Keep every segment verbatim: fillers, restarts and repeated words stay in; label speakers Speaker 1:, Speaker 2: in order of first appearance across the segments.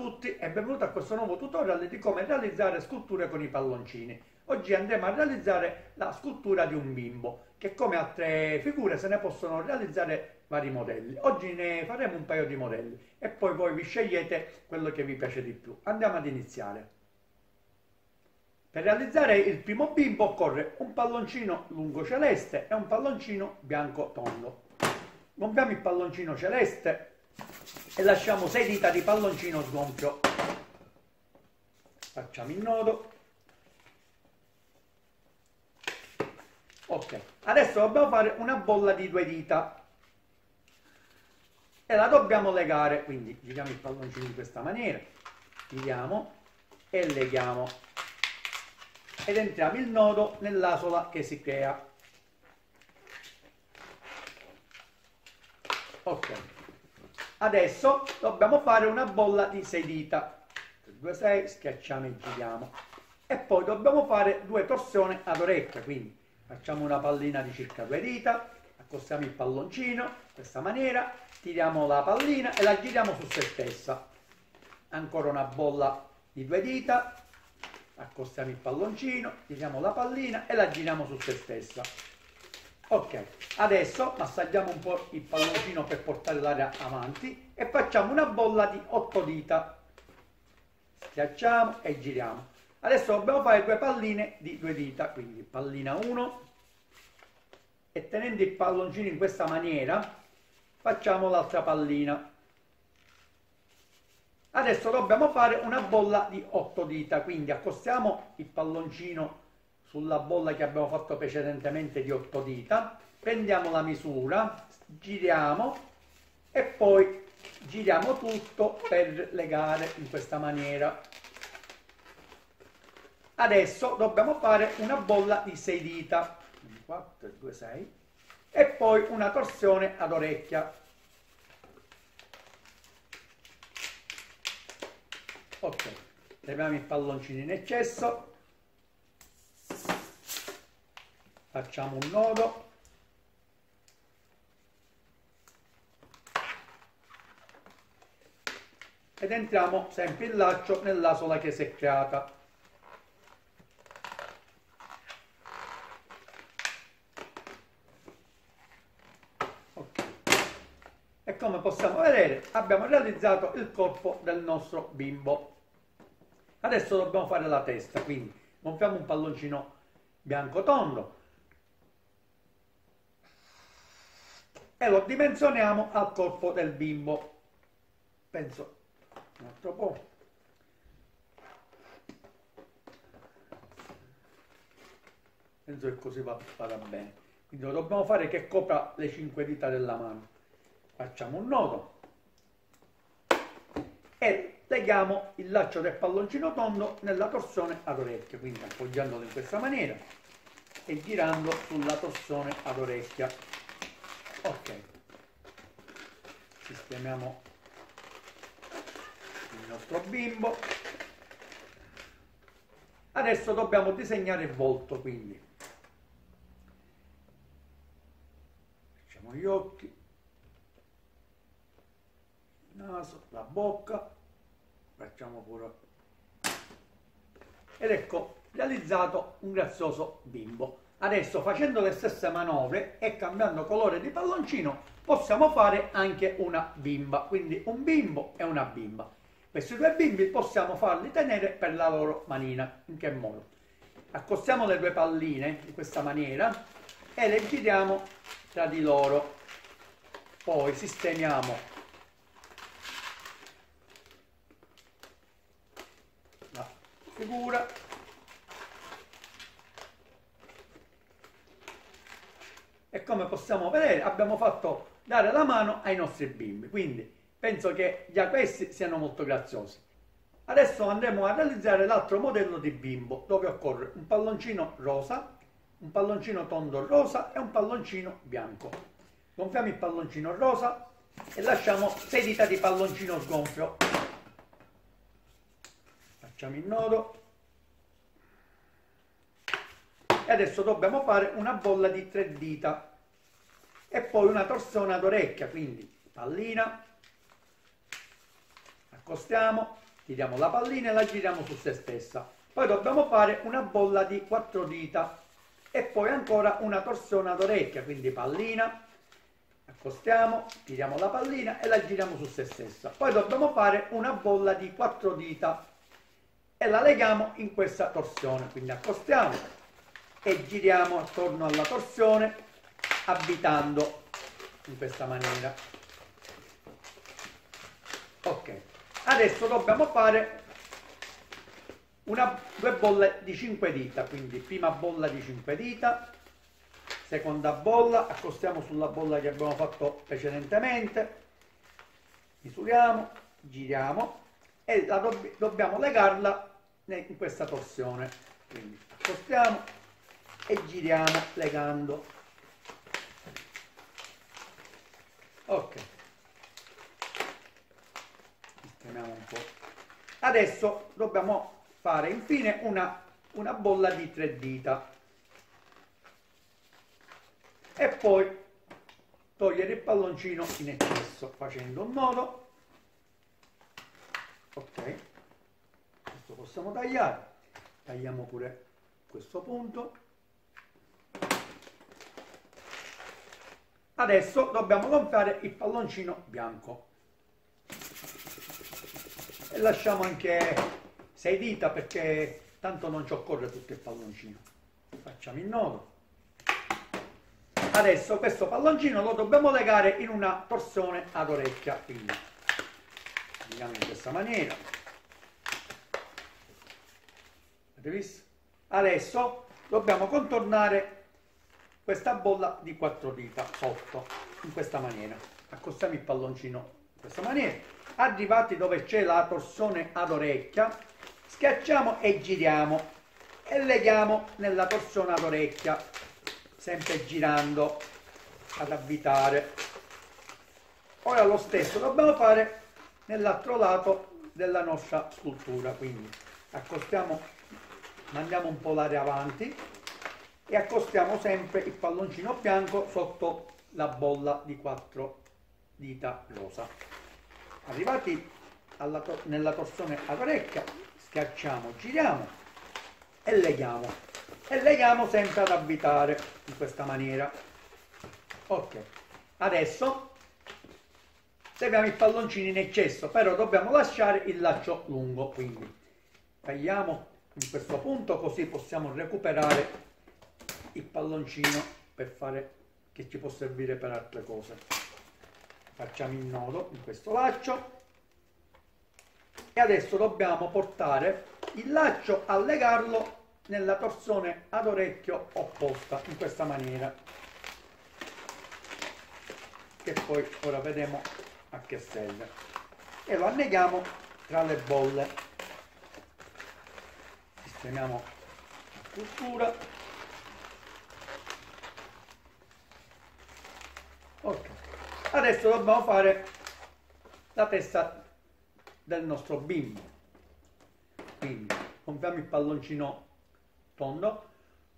Speaker 1: tutti e benvenuti a questo nuovo tutorial di come realizzare sculture con i palloncini. Oggi andremo a realizzare la scultura di un bimbo, che come altre figure se ne possono realizzare vari modelli. Oggi ne faremo un paio di modelli e poi voi vi scegliete quello che vi piace di più. Andiamo ad iniziare. Per realizzare il primo bimbo occorre un palloncino lungo celeste e un palloncino bianco tondo. Gonfiamo il palloncino celeste e lasciamo sei dita di palloncino sgonfio. Facciamo il nodo. Ok, adesso dobbiamo fare una bolla di due dita e la dobbiamo legare, quindi giriamo il palloncino in questa maniera, giriamo e leghiamo ed entriamo il nodo nell'asola che si crea. Ok, adesso dobbiamo fare una bolla di sei dita, due, sei, schiacciamo e giriamo e poi dobbiamo fare due torsioni ad orecchia, quindi facciamo una pallina di circa due dita, accostiamo il palloncino in questa maniera, tiriamo la pallina e la giriamo su se stessa. Ancora una bolla di due dita, accostiamo il palloncino, tiriamo la pallina e la giriamo su se stessa. Ok, adesso massaggiamo un po' il palloncino per portare l'aria avanti e facciamo una bolla di otto dita. Schiacciamo e giriamo. Adesso dobbiamo fare due palline di due dita, quindi pallina uno e tenendo il palloncino in questa maniera facciamo l'altra pallina. Adesso dobbiamo fare una bolla di otto dita, quindi accostiamo il palloncino sulla bolla che abbiamo fatto precedentemente di otto dita, prendiamo la misura, giriamo e poi giriamo tutto per legare in questa maniera. Adesso dobbiamo fare una bolla di sei dita, quattro, due, sei, e poi una torsione ad orecchia. Ok, leviamo il palloncino in eccesso, facciamo un nodo, ed entriamo sempre il laccio nell'asola che si è creata. E come possiamo vedere abbiamo realizzato il corpo del nostro bimbo. Adesso dobbiamo fare la testa, quindi gonfiamo un palloncino bianco tondo e lo dimensioniamo al corpo del bimbo. Penso un altro po'. Penso che così va, vada bene. Quindi lo dobbiamo fare che copra le cinque dita della mano. Facciamo un nodo e leghiamo il laccio del palloncino tondo nella torsione ad orecchia, quindi appoggiandolo in questa maniera e girando sulla torsione ad orecchia. Ok, sistemiamo il nostro bimbo. Adesso dobbiamo disegnare il volto, quindi facciamo gli occhi, naso, la bocca, facciamo pure, ed ecco realizzato un grazioso bimbo. Adesso facendo le stesse manovre e cambiando colore di palloncino possiamo fare anche una bimba, quindi un bimbo e una bimba. Questi due bimbi possiamo farli tenere per la loro manina. In che modo? Accostiamo le due palline in questa maniera e le giriamo tra di loro, poi sistemiamo figura e come possiamo vedere abbiamo fatto dare la mano ai nostri bimbi, quindi penso che già questi siano molto graziosi. Adesso andremo a realizzare l'altro modello di bimbo, dove occorre un palloncino rosa, un palloncino tondo rosa e un palloncino bianco. Gonfiamo il palloncino rosa e lasciamo sei dita di palloncino sgonfio. Facciamo il nodo e adesso dobbiamo fare una bolla di tre dita e poi una torsione ad orecchia, quindi pallina, accostiamo tiriamo la pallina e la giriamo su se stessa. Poi dobbiamo fare una bolla di quattro dita e poi ancora una torsione ad orecchia, quindi pallina, accostiamo, tiriamo la pallina e la giriamo su se stessa. Poi dobbiamo fare una bolla di quattro dita e la leghiamo in questa torsione, quindi accostiamo e giriamo attorno alla torsione avvitando in questa maniera. Ok, adesso dobbiamo fare una, due bolle di cinque dita, quindi prima bolla di cinque dita, seconda bolla, accostiamo sulla bolla che abbiamo fatto precedentemente, misuriamo, giriamo e la dobb dobbiamo legarla in questa torsione, quindi accostiamo e giriamo legando. Ok, sistemiamo un po'. Adesso dobbiamo fare infine una, una bolla di tre dita e poi togliere il palloncino in eccesso facendo un nodo. Ok, questo possiamo tagliare, tagliamo pure questo punto. Adesso dobbiamo gonfiare il palloncino bianco e lasciamo anche sei dita perché tanto non ci occorre tutto il palloncino. Facciamo il nodo. Adesso questo palloncino lo dobbiamo legare in una torsione ad orecchia, quindi giriamo in questa maniera. Avete visto? Adesso dobbiamo contornare questa bolla di quattro dita sotto in questa maniera. Accostiamo il palloncino in questa maniera. Arrivati dove c'è la torsione ad orecchia, schiacciamo e giriamo e leghiamo nella torsione ad orecchia, sempre girando ad avvitare. Ora lo stesso dobbiamo fare nell'altro lato della nostra scultura, quindi accostiamo, mandiamo un po' l'aria avanti e accostiamo sempre il palloncino bianco sotto la bolla di quattro dita rosa. Arrivati alla to nella torsione ad orecchia, schiacciamo, giriamo e leghiamo e leghiamo sempre ad avvitare in questa maniera. Ok, adesso leviamo il palloncino in eccesso, però dobbiamo lasciare il laccio lungo, quindi tagliamo in questo punto così possiamo recuperare il palloncino per fare, che ci può servire per altre cose. Facciamo il nodo in questo laccio e adesso dobbiamo portare il laccio a legarlo nella torsione ad orecchio opposta in questa maniera, che poi ora vedremo a che serve, e lo anneghiamo tra le bolle. Sistemiamo la struttura. Ok, adesso dobbiamo fare la testa del nostro bimbo, quindi gonfiamo il palloncino tondo,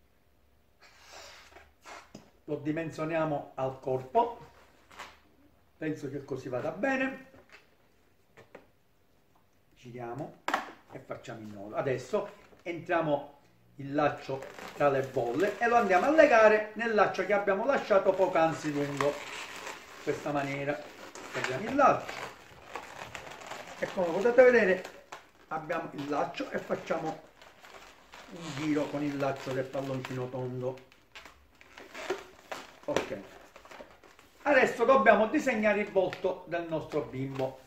Speaker 1: lo dimensioniamo al corpo, penso che così vada bene, giriamo e facciamo il nodo. Adesso entriamo il laccio tra le bolle e lo andiamo a legare nel laccio che abbiamo lasciato poc'anzi lungo, in questa maniera. Tagliamo il laccio e come potete vedere abbiamo il laccio e facciamo un giro con il laccio del palloncino tondo. Ok, adesso dobbiamo disegnare il volto del nostro bimbo.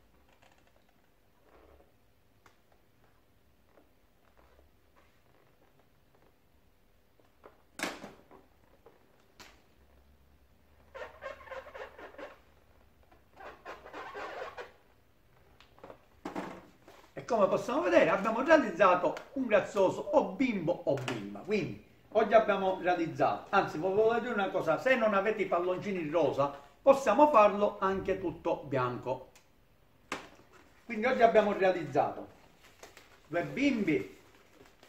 Speaker 1: Come possiamo vedere abbiamo realizzato un grazioso o bimbo o bimba. Quindi oggi abbiamo realizzato, anzi volevo dire una cosa, se non avete i palloncini rosa possiamo farlo anche tutto bianco. Quindi oggi abbiamo realizzato due bimbi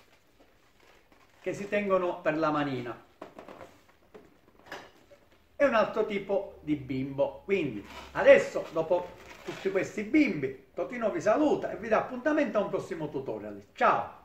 Speaker 1: che si tengono per la manina e una un altro tipo di bimbo. Quindi adesso, dopo tutti questi bimbi, Totino vi saluta e vi dà appuntamento a un prossimo tutorial. Ciao!